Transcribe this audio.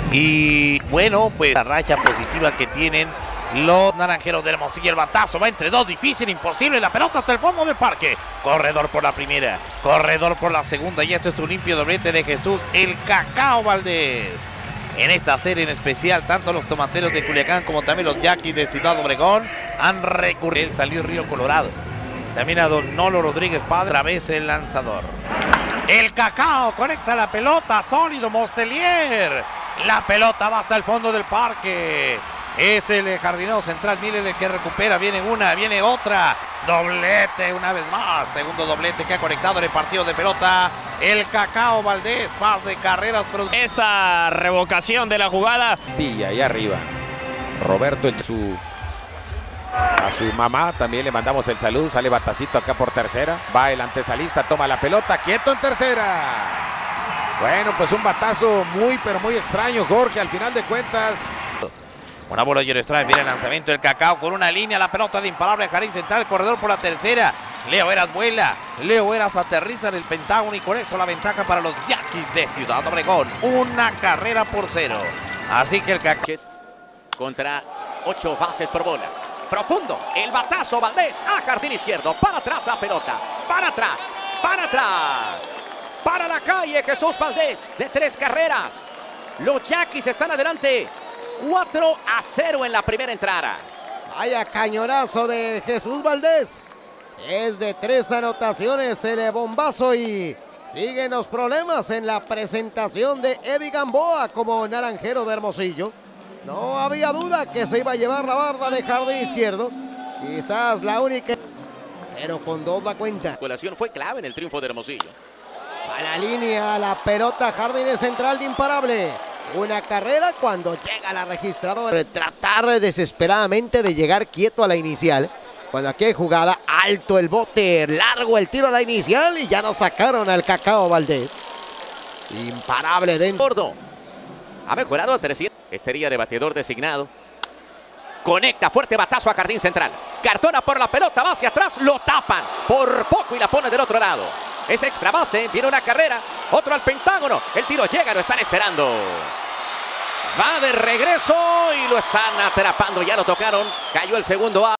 Y bueno, pues la racha positiva que tienen los naranjeros de Hermosillo. El batazo va entre dos, difícil, imposible. La pelota hasta el fondo del parque. Corredor por la primera, corredor por la segunda. Y esto es un limpio doblete de Jesús el Cacao Valdés. En esta serie en especial, tanto los tomateros de Culiacán como también los Yaquis de Ciudad Obregón han recurrido. Salió Río Colorado. También a Don Nolo Rodríguez Padre. Otra vez el lanzador. El Cacao conecta la pelota, sólido Mostelier. La pelota va hasta el fondo del parque. Es el jardinero central, miren el que recupera. Viene una, viene otra. Doblete una vez más. Segundo doblete que ha conectado en el partido de pelota. El Cacao Valdés, par de carreras. Esa revocación de la jugada. Castilla, ahí arriba. Roberto, a su mamá también le mandamos el saludo. Sale batacito acá por tercera. Va el antesalista, toma la pelota. Quieto en tercera. Bueno, pues un batazo muy, pero muy extraño, Jorge, al final de cuentas. Una bola de Strike, viene el lanzamiento del Cacao con una línea, la pelota de imparable jardín central, corredor por la tercera. Leo Eras vuela, Leo Eras aterriza en el Pentágono y con eso la ventaja para los Yaquis de Ciudad Obregón. Una carrera por 0. Así que el Cacao contra 8 bases por bolas. Profundo, el batazo Valdés a jardín izquierdo, para atrás la pelota, para atrás, para atrás. Para la calle Jesús Valdés de 3 carreras. Los Yaquis están adelante 4-0 en la primera entrada. Vaya cañonazo de Jesús Valdés. Es de 3 anotaciones el bombazo y siguen los problemas en la presentación de Eddie Gamboa como naranjero de Hermosillo. No había duda que se iba a llevar la barda de jardín izquierdo. Quizás la única. 0-2 la cuenta. La colación fue clave en el triunfo de Hermosillo. A la línea, la pelota, jardines central de imparable. Una carrera cuando llega la registradora. Tratar desesperadamente de llegar quieto a la inicial. Cuando aquí hay jugada, alto el bote, largo el tiro a la inicial y ya nos sacaron al Cacao Valdés. Imparable dentro. Gordo ha mejorado a 300. Estería de bateador designado. Conecta, fuerte batazo a jardín central. Cartona por la pelota, va hacia atrás, lo tapan por poco y la pone del otro lado. Es extra base, viene una carrera, otro al Pentágono. El tiro llega, lo están esperando. Va de regreso y lo están atrapando, ya lo tocaron. Cayó el segundo out.